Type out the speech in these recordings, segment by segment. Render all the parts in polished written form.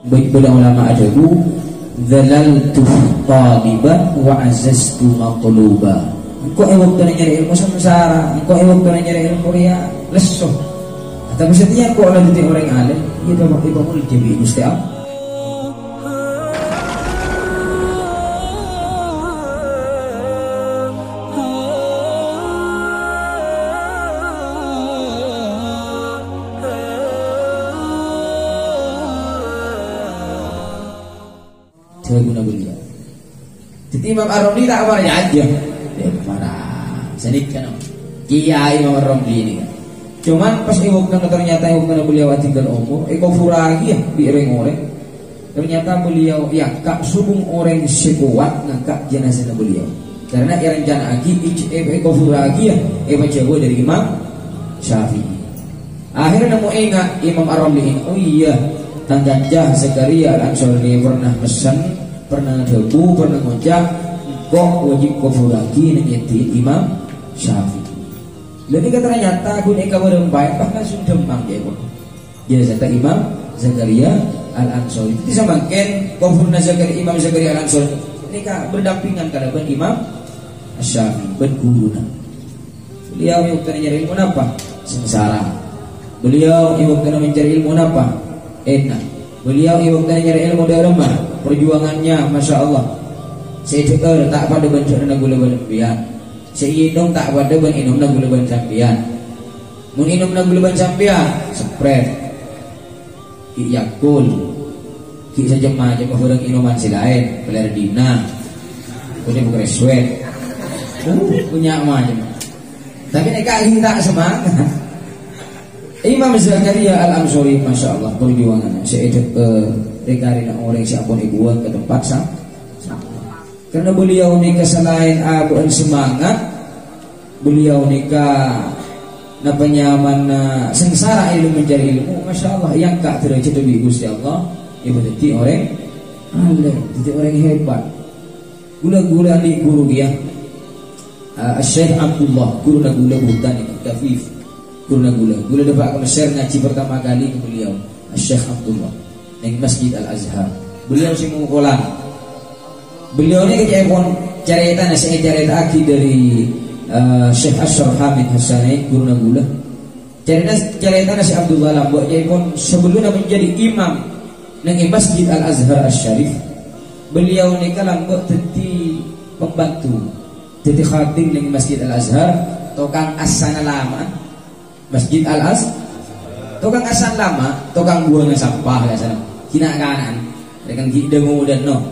Baik pada ulama adabu, dhalaltu taliban wa azaztu maqluba. Engkau waktu nyari ilmu samsara, engkau waktu nyari ilmu ria lesuh. Tapi setiap kau ada di orang alim, itu waktu itu mulai jadi Gusti Allah. Guna beliau. Jadi Imam Ar-Ramli tak apa aja. Dia marah. Sedikit kan. Kiai Imam Ar-Ramli ini kan. Cuman pas iwakna ternyata iwakna beliau tinggal umur, furagi ya biring orang. Ternyata beliau ya kak subung orang sekuat ngangkat jenazah beliau. Karena rencana lagi furagi ya jauh dari Imam Syafi'i. Akhirnya nemu ingat Imam Ar-Ramli ini. Oh iya, Tanggajah Zakaria Al-Ansari pernah pesan, pernah debu, pernah ngojak, kok wajib kufur lagi nengetin Imam Syafi'i. Jadi ternyata aku neka berempat bahkan sudah demam dia pun. Jadi kata Imam Zakaria Al-Ansari itu semakin kufurna Zakaria Imam Zakaria Al-Ansari neka berdampingan kada ben Imam Syafi'i berguruna. Beliau yang mencari ilmu apa? Sengsara. Beliau yang mencari ilmu apa? Enak. Beliau yang mencari ilmu derma, perjuangannya Masya Allah. Saya cekal tak pada bencana gula berlebihan. Saya inum tak pada ben inum gula bercampian. Mun inum gula bercampian, spread. Ki Yakul. Ki saja macam orang inuman silain, Pelardina. Punya bukan sweat. Punya macam. Tapi nek kali tak semangat. Imam Zakaria Al-Ansari Masya Allah perjuangannya saya rekarina orang siapapun ibu ke tempat karena beliau nikah selain abu semangat beliau nikah penyaman sengsara ilmu mencari ilmu Masya Allah yang kak derajat lebih Gusti Allah ibu jadi orang alim jadi orang hebat gula-gula di guru dia Syekh Abdullah guru gula bukan itu Kafif gula dapat konser ngaji pertama kali ke beliau Syekh Abdullah di Masjid Al-Azhar. Beliau si mukolan. Beliau ini kejadian cerita nasi cerita aki dari Syekh Ashraf Hamid Hassani gula. Cerita nasi Abdullah Lambo kejadian sebelumnya menjadi imam di Masjid Al-Azhar Asy-Syarif. Beliau ini Lambo jadi pembantu, jadi khatib di Masjid Al-Azhar, tukang asana lama. Masjid Al-Az tukang asan lama, tukang buang sampah ya sana. Kina kanan, dengan dengu dan no.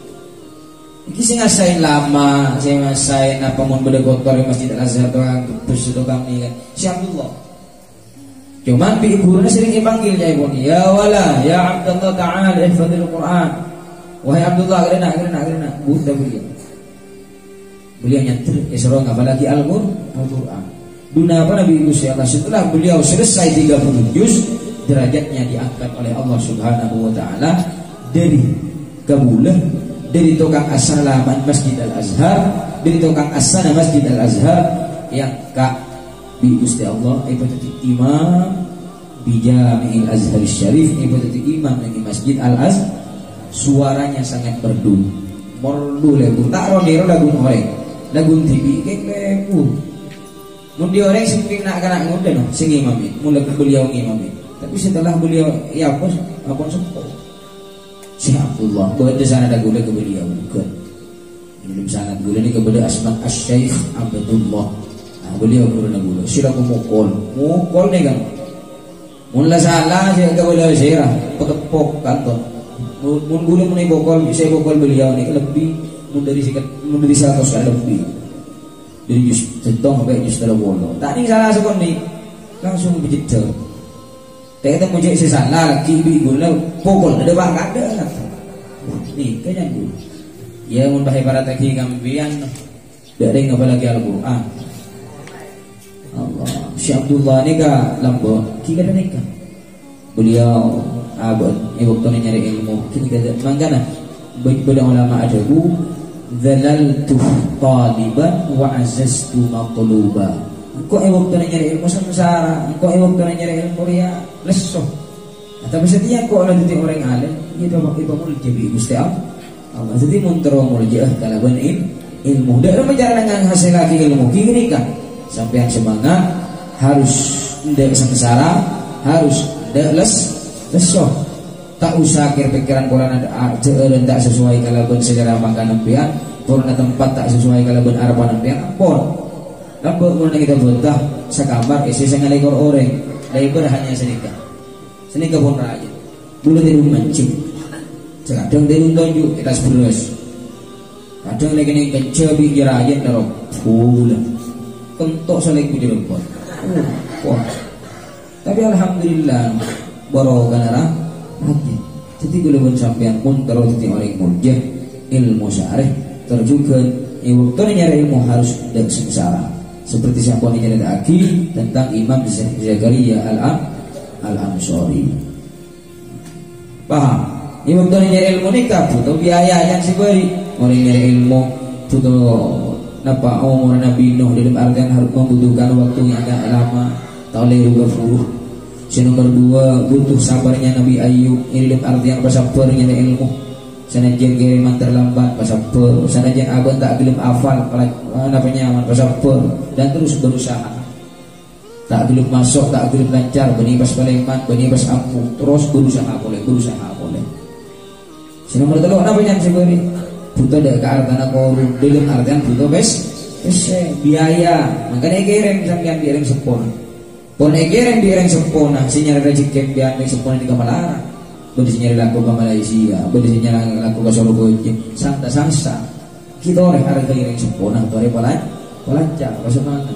Iki sing ngasain lama, sing ngasain apa mun beda kotor di Masjid Al-Azhar tukang ni kan. Si Abdullah. Cuman bi ibunya sering dipanggil ya ibu. Ya wala, ya Abdullah ta'ala ihfazil Quran. Wahai Abdullah, gerena. Buta beliau. Beliau nyantir Isra apalagi Al-Quran. Dunia apa Nabi Gusti Allah setelah beliau selesai 30 juz derajatnya diangkat oleh Allah Subhanahu wa taala dari kabulah dari tukang asana Masjid Al-Azhar dari tukang asana Masjid Al-Azhar yang kak bi Gusti Allah ibadati imam bi Jami'il Azhar Syarif ibadati imam di Masjid Al-Azhar suaranya sangat merdu lagu tak ronero lagu orang lagu TV kekepu Mundi orang sing nak kana ngundang sing imam ini, mulai beliau imam ini. Tapi setelah beliau ya apa sepuh. Syekh Abdullah buat di sana ada gula ke beliau bukan. Belum sangat gula ni kepada Asma Asy-Syaikh Abdullah. Nah, beliau gula. Silaku mukol ni kan. Mula salah saya ke beliau sirah, pekepok kantor. Mun gula mun bokol, saya bokol beliau ni lebih mun dari 100 kali lebih. Dari jus centong sampai jus terawolo. Tak ni salah sekon ni langsung berjeda. Tak kata mujik sesalah lagi gula pokol ada bang ada. Ni kaya gula. Ya mun bahai para taki gambian. Dak ada ngapa lagi Al-Qur'an. Allah. Syekh Abdullah ni ka lambo kita nikah. Beliau abad waktu nyari ilmu kita mangkana baik ulama adabu dhalaltu taliban wa azaztu maqluba. Engkau waktu nyari ilmu samsara, engkau waktu nyari ilmu ria lesuh. Tapi setiap kau ada di orang alim, kita pakai mulja bi Gusti Allah. Jadi muntero mulja kalaban ilmu. Dari menjalan dengan hasil lagi ilmu gini kan. Sampai yang semangat harus ndak sengsara, harus ndak lesoh. Tak usah pikiran Quran ada jeureun tak sesuai kalaban selera makan nempian, purna tempat tak sesuai kalaban harapan nempian, ampun. Lampau mun kita betah sakamar isi sangalekor orang, labor hanya senika. Senika pun raja. Bulu tiru mancing. Kadang tiru tunjuk kita sebelas. Kadang lagi ning kencebi jerajan darok. Bulan. Kentok saleh ku dirempot. Wah. Tapi alhamdulillah barokah nara haji. Jadi gula pun sampean pun terus titi orang murjah ilmu syarih terjukan waktu nyari ilmu harus dan sengsara. Seperti siapa yang nyari aki tentang Imam Zakaria Al-Ansari. Paham? Ini waktu nyari ilmu nikah butuh biaya yang seberi. Orang nyari ilmu butuh napa umur Nabi Nuh dalam artian harus membutuhkan waktu yang agak lama. Tak boleh ruga-ruga. Nomor 2 butuh sabarnya Nabi Ayub. Ini dalam artian bersabarnya ilmu. Sanajan kiriman terlambat bersabar. Sanajan abang tak gelem hafal apa nyaman bersabar dan terus berusaha. Tak gelem masuk, tak gelem lancar, benih pas Palembang, benih pas Ampung, terus berusaha boleh. Nomor 3 apa yang seberi? Butuh dek ke artana korum dalam artian butuh biaya. Makanya kirim sampean kirim sepon. Pon kirim kirim sepon. Sinyal rezeki biar sepon di Kamalara. Boleh sinyal laku ke Malaysia, boleh sinyal laku ke Solo Sangsa. Kita orang harga kirim sepon atau orang pelancar, bagaimana?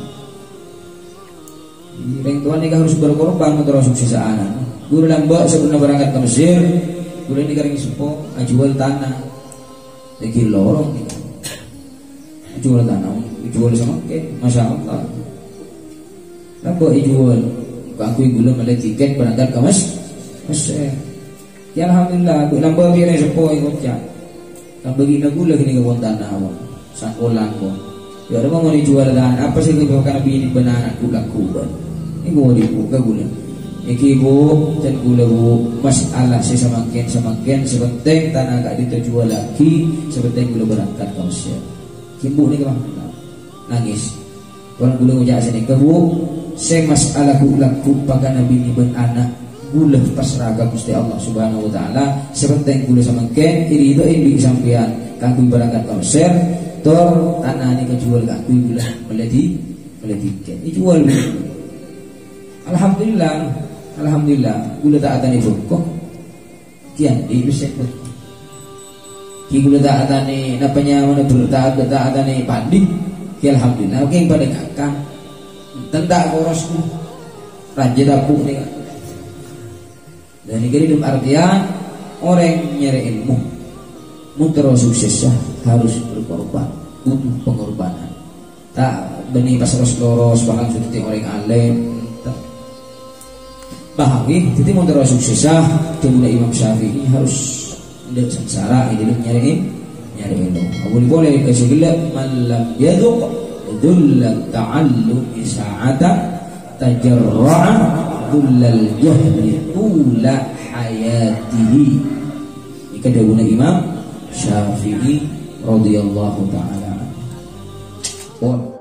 Orang tua ni harus berkorban untuk sukses anak. Guru lambak sebelum berangkat ke Mesir, guru ni kirim sepon, jual tanah. Lagi lorong gitu. Jual tanah, jual sama ke, masya Allah. Nampak jual, aku gula malah tiket berangkat ke Mesir. Ya alhamdulillah, aku nambah biar sepoi kocak. Nambah gina gula gini kebun tanah awak, sakolang pun. Ya ada mau dijual dan apa sih kau kan bini benar aku lakukan. Ini gua dibuka gula. Iki bu, dan gula bu, masalah saya semakin sepenting tanah tak dijual lagi, sepenting gula berangkat ke Mesir. Kimbu ni kemana? Nangis. Tuan gula ujak sini ke bu, saya masalah gula laku pakai nabi ni ben anak gula pasraga Gusti Allah Subhanahu Wa Taala, sepenting gula semakin iri itu ini sampean kanggo berangkat ke Mesir, tor tanah ni kejual kanggo gula meledi tiket. Dijual. Alhamdulillah, gula tak ada ni kok. Kian di bisa pun. Ki gula tak ada ni, napanya mana berta ada ni pandi. Ki alhamdulillah, oke pada kakak. Tendak koros tu, raja dapur ni. Dan ini dalam artian orang nyari ilmu, muntero suksesnya harus berkorban, butuh pengorbanan. Tak benih pas loros bahkan sudah orang alim. Bahagi, jadi muntero suksesnya kemudian Imam Syafi'i harus tidak sengsara ini nyari ilmu. Boleh kesegala malam yaduk dulla ta'allum isa'ata tajarra'a dullal jahli tula hayatihi. Ini kedawuna Imam Syafi'i radhiyallahu ta'ala.